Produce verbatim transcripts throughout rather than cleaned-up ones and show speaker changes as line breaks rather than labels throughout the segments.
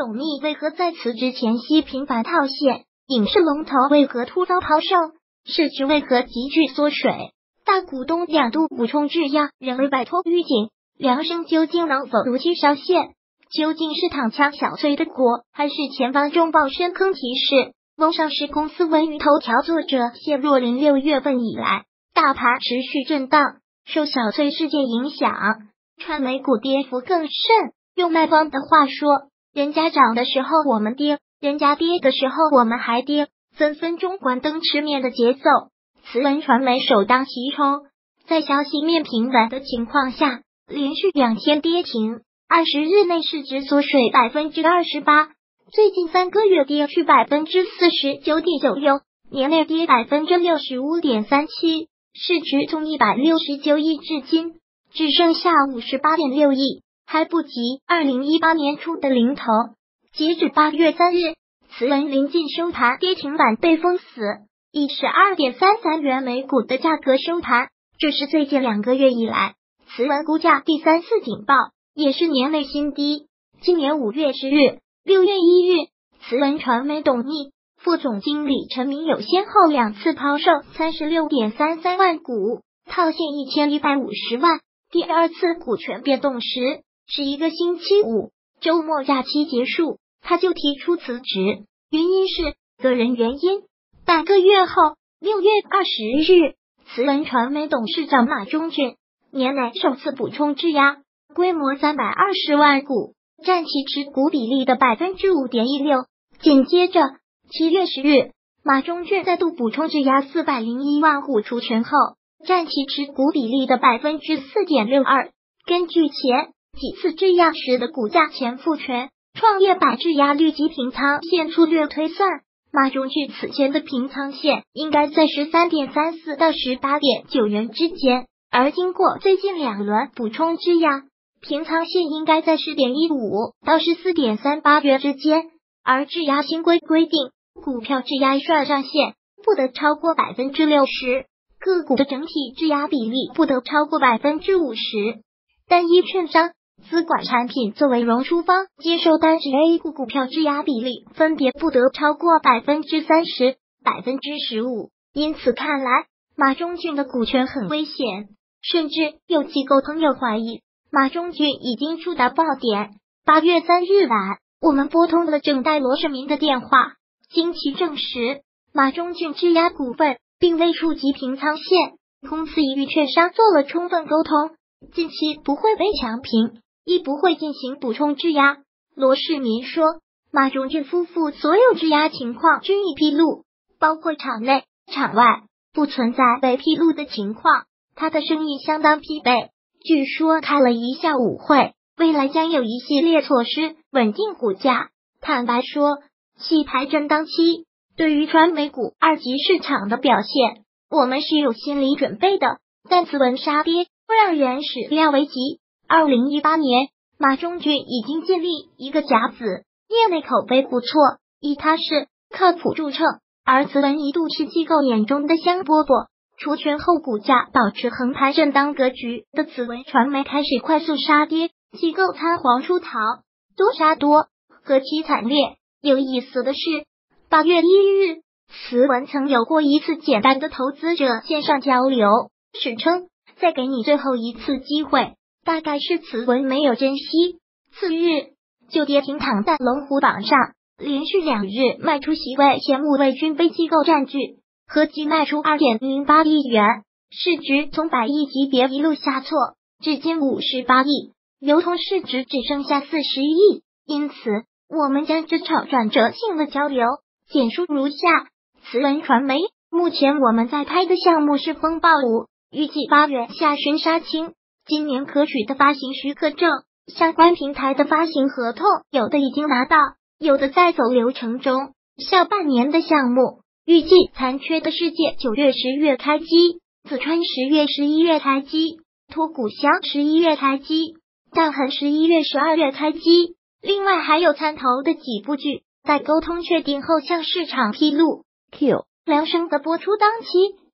董秘为何在辞职前夕频繁套现？影视龙头为何突遭抛售？市值为何急剧缩水？大股东两度补充质押，仍未摆脱预警，梁生究竟能否如期上线？究竟是躺枪小崔的锅，还是前方重磅深坑提示？翁上市公司文娱头条作者谢若琳六月份以来，大盘持续震荡，受小崔事件影响，传媒股跌幅更甚。用卖方的话说，人家涨的时候我们跌，人家跌的时候我们还跌，分分钟关灯吃面的节奏。慈文传媒首当其冲，在消息面平稳的情况下，连续两天跌停，二十日内市值缩水百分之二十八，最近三个月跌去百分之四十九点九六，年内跌百分之六十五点三七，市值从一百六十九亿至今只剩下五十八点六亿，还不及二零一八年初的零头。截止八月三日，慈文临近收盘，跌停板被封死，以十二点三三元每股的价格收盘，这是最近两个月以来慈文股价第三次顶爆，也是年内新低。今年五月十日、六月一日，慈文传媒董秘、副总经理陈明友先后两次抛售三十六点三三万股，套现一千一百五十万。第二次股权变动时是一个星期五，周末假期结束，他就提出辞职，原因是个人原因。半个月后，六月二十日，慈文传媒董事长马中俊年内首次补充质押，规模三百二十万股，占其持股比例的百分之五点一六。紧接着，七月十日，马中俊再度补充质押四百零一万股除权后，占其持股比例的百分之四点六二。根据前几次质押时的股价前复权、创业板质押率及平仓线粗略推算，马中俊此前的平仓线应该在 十三点三四 到 十八点九 元之间，而经过最近两轮补充质押，平仓线应该在 十点一五 到 十四点三八 元之间。而质押新规规定，股票质押算上限不得超过 百分之六十， 个股的整体质押比例不得超过 百分之五十。单一券商、资管产品作为融出方，接受单只 A 股股票质押比例分别不得超过 百分之三十、百分之十五。因此看来，马中俊的股权很危险，甚至有机构朋友怀疑马中俊已经触达爆点。八月三日晚，我们拨通了郑代罗世民的电话，经其证实，马中俊质押股份并未触及平仓线，公司已与券商做了充分沟通，近期不会被强平，亦不会进行补充质押。罗世民说，马中俊夫妇所有质押情况均已披露，包括场内、场外，不存在被披露的情况。他的生意相当疲惫，据说开了一下午会，未来将有一系列措施稳定股价。坦白说，洗牌震荡期对于传媒股二级市场的表现，我们是有心理准备的，但此文杀跌会让人始料未及。二零一八年，马中俊已经建立一个甲子，业内口碑不错，以他是靠谱著称。而此文一度是机构眼中的香饽饽，除权后股价保持横盘震荡格局的此文传媒开始快速杀跌，机构仓皇出逃，多杀多，何其惨烈。有意思的是，八月一日，此文曾有过一次简单的投资者线上交流，史称再给你最后一次机会，大概是此文没有珍惜，次日就跌停躺在龙虎榜上，连续两日卖出席位前五位均被机构占据，合计卖出 二点零八亿元，市值从百亿级别一路下挫，至今五十八亿，流通市值只剩下四十亿。因此，我们将这场转折性的交流简述如下。慈文传媒，目前我们在拍的项目是风暴五，预计八月下旬杀青，今年可取的发行许可证，相关平台的发行合同有的已经拿到，有的在走流程中。下半年的项目预计残缺的世界九月十月开机，四川十月十一月开机，脱骨香十一月开机，大恒十一月十二月开机。另外还有参投的几部剧，在沟通确定后向市场披露。Q 梁生的播出档期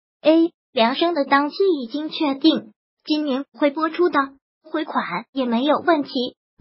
A 梁生的档期已经确定，今年会播出的，回款也没有问题。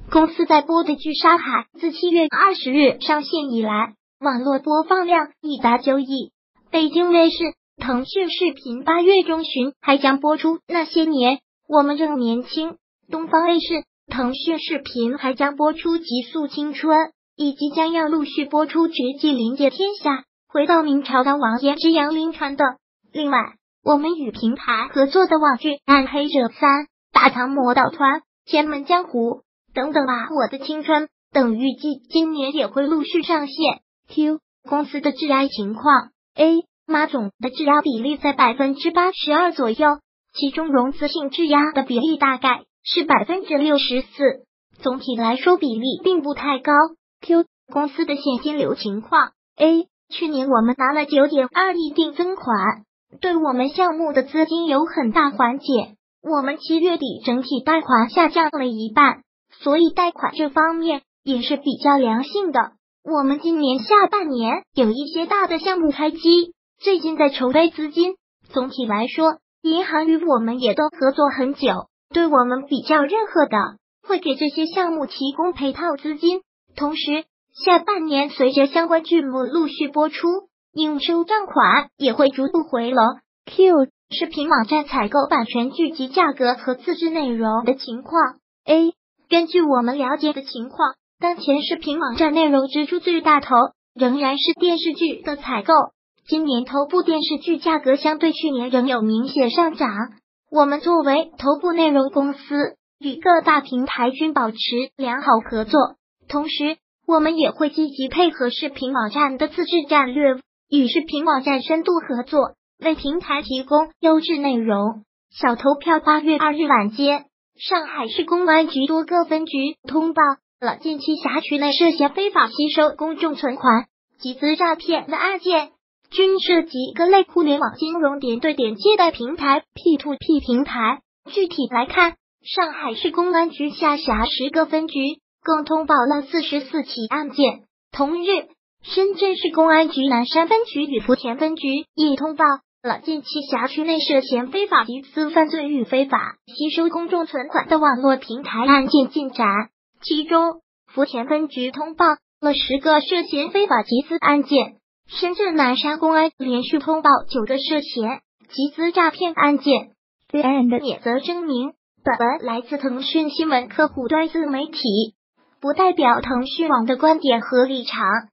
公司在播的剧《沙海》自七月二十日上线以来，网络播放量已达九亿。北京卫视、腾讯视频八月中旬还将播出《那些年，我们正年轻》，东方卫视、腾讯视频还将播出《极速青春》，以及将要陆续播出《绝技临界天下》、《回到明朝的王爷之杨凌传》等。另外，我们与平台合作的网剧《暗黑者三》、《大唐魔导团》、《千门江湖》等等啊，《我的青春》等预计今年也会陆续上线。Q 公司的质押情况 A 马总的质押比例在百分之八十二左右，其中融资性质押的比例大概是百分之六十四，总体来说比例并不太高。Q 公司的现金流情况 A 去年我们拿了 九点二亿定增款，对我们项目的资金有很大缓解，我们七月底整体贷款下降了一半，所以贷款这方面也是比较良性的。我们今年下半年有一些大的项目开机，最近在筹备资金，总体来说，银行与我们也都合作很久，对我们比较认可的，会给这些项目提供配套资金。同时，下半年随着相关剧目陆续播出，应收账款也会逐步回笼。Q 视频网站采购版权剧集价格和自制内容的情况 A 根据我们了解的情况，当前视频网站内容支出最大头仍然是电视剧的采购，今年头部电视剧价格相对去年仍有明显上涨。我们作为头部内容公司，与各大平台均保持良好合作，同时我们也会积极配合视频网站的自制战略，与视频网站深度合作，为平台提供优质内容。小投票八月二日晚间，上海市公安局多个分局通报了近期辖区内涉嫌非法吸收公众存款、集资诈骗的案件，均涉及各类互联网金融点对点借贷平台 P to P 平台。具体来看，上海市公安局下辖十个分局共通报了四十四起案件。同日，深圳市公安局南山分局与福田分局也通报了近期辖区内涉嫌非法集资犯罪与非法吸收公众存款的网络平台案件进展，其中福田分局通报了十个涉嫌非法集资案件，深圳南山公安连续通报九个涉嫌集资诈骗案件。对案的免责声明，本文来自腾讯新闻客户端自媒体，不代表腾讯网的观点和立场。